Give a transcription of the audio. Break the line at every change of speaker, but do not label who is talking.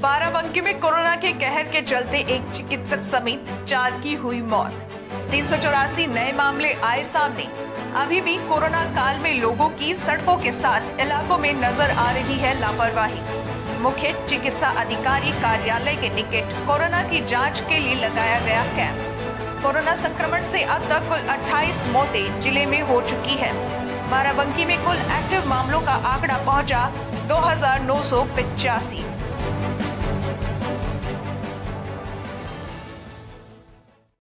बाराबंकी में कोरोना के कहर के चलते एक चिकित्सक समेत 4 की हुई मौत। 384 नए मामले आए सामने। अभी भी कोरोना काल में लोगों की सड़कों के साथ इलाकों में नजर आ रही है लापरवाही। मुख्य चिकित्सा अधिकारी कार्यालय के निकट कोरोना की जांच के लिए लगाया गया कैंप। कोरोना संक्रमण से अब तक कुल 28 मौतें जिले में हो चुकी है। बाराबंकी में कुल एक्टिव मामलों का आंकड़ा पहुंचा 2985।